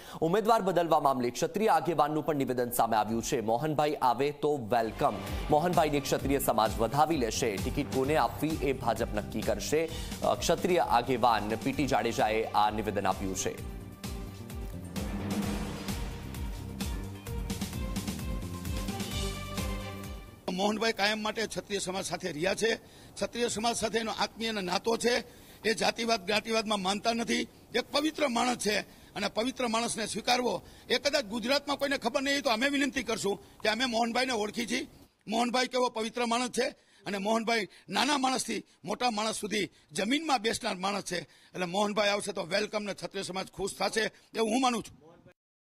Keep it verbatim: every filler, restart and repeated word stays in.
ઉમેદવાર બદલવા મામલે ક્ષત્રિય આગેવાનનું પણ નિવેદન સામે આવ્યું છે। મોહનભાઈ આવે તો વેલકમ। મોહનભાઈને ક્ષત્રિય સમાજ વધાવી લેશે। ટિકિટ કોને આપવી એ ભાજપ નક્કી કરશે। ક્ષત્રિય આગેવાન પીટી જાડેજાએ આ નિવેદન આપ્યું છે। મોહનભાઈ કાયમ માટે ક્ષત્રિય સમાજ સાથે રહ્યા છે। ક્ષત્રિય સમાજ સાથેનો આત્મીય નાતો છે। એ જાતિવાદ જ્ઞાતિવાદમાં માનતા નથી। એક પવિત્ર માણસ છે અને પવિત્ર માણસને સ્વીકારવો એ કદાચ ગુજરાતમાં કોઈને ખબર નહીં તો અમે વિનંતી કરશું કે અમે મોહનભાઈને ઓળખી છીએ। મોહનભાઈ કેવો પવિત્ર માણસ છે અને મોહનભાઈ નાના માણસથી મોટા માણસ સુધી જમીનમાં બેસનાર માણસ છે। એટલે મોહનભાઈ આવશે તો વેલકમ ને ક્ષત્રિય સમાજ ખુશ થશે એવું હું માનું છું।